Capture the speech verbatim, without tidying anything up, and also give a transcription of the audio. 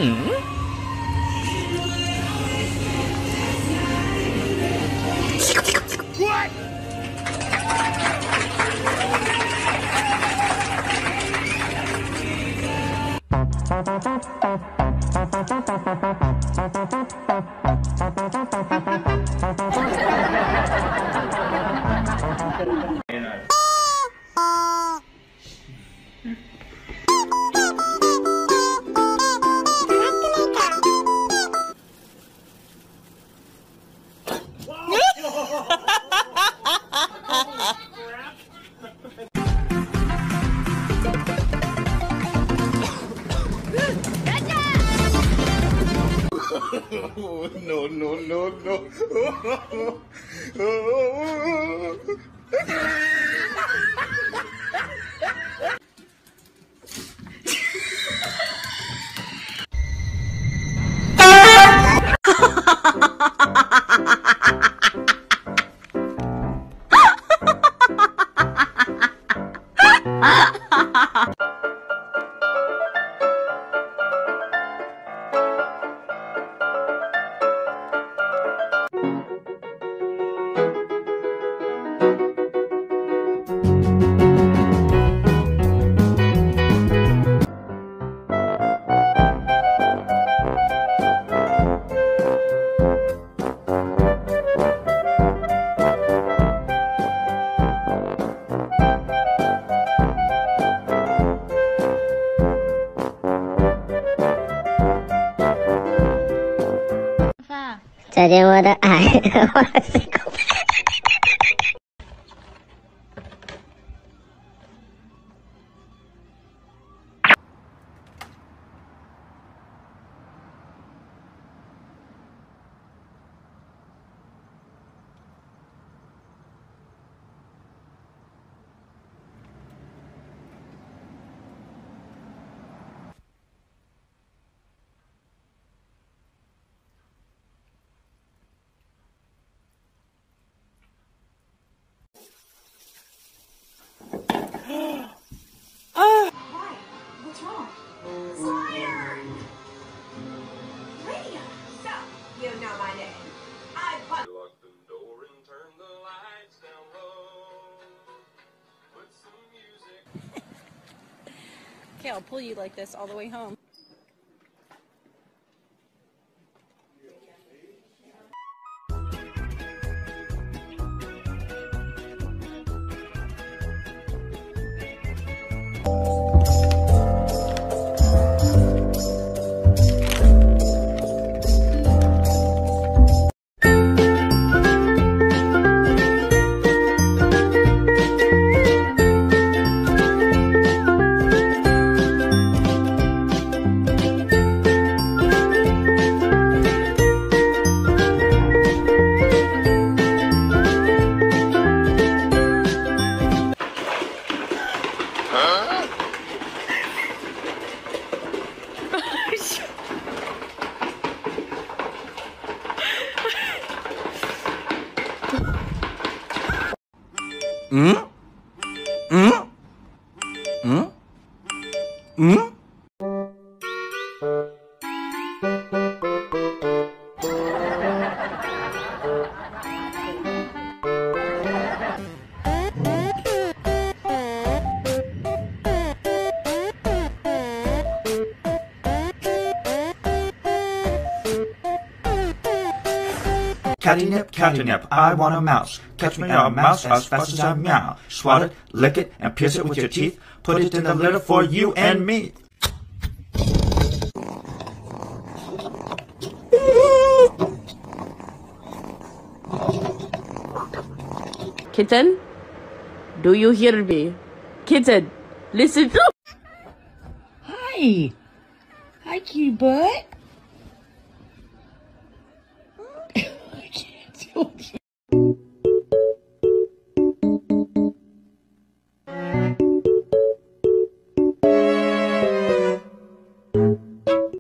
What? Oh, no, no, no, no. Pha. 再见我的爱，我是狗。 Okay, I'll pull you like this all the way home. Hmm? Hmm? Hmm? Hmm? Catnip, catnip, I want a mouse. Catch me a mouse as fast as I meow. Swat it, lick it, and pierce it with your teeth. Put it in the litter for you and me. Kitten, do you hear me? Kitten, listen to. Hi. Hi, cute butt. I can't.